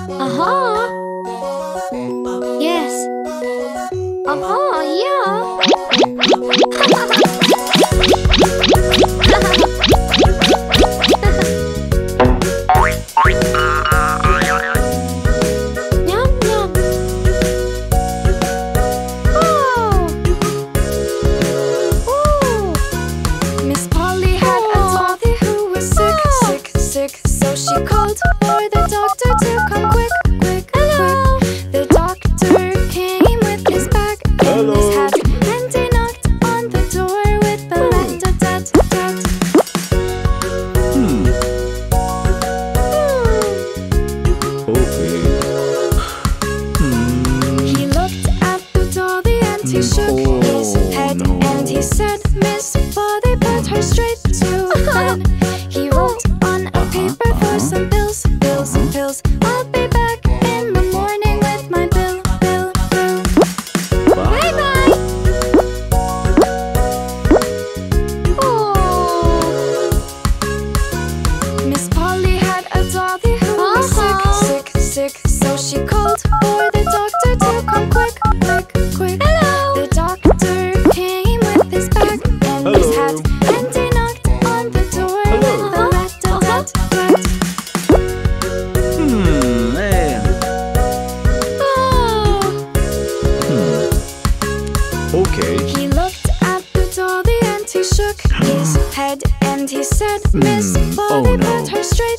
Aha! Yes. Aha, yeah. Yum, yum. Oh. Ooh. Miss Polly had a doggy who was sick, so she called for the doctor to come quick. The doctor came with his bag and his hat, and he knocked on the door with a rat-a-tat-tat. He looked at the dolly and he shook his head and he said, Miss Polly, put her straight to bed. He wrote on a paper for some pills. I'll be back in the morning with my bill. Bye-bye. Oh. Miss Polly had a doggy who was sick, so she called for the doctor to come quick. Hello. The doctor came with his bag and his hat, and he knocked on the door with a rat-a-tat-tat. Okay. He looked at the dolly and he shook his head and he said, Miss Polly, put her straight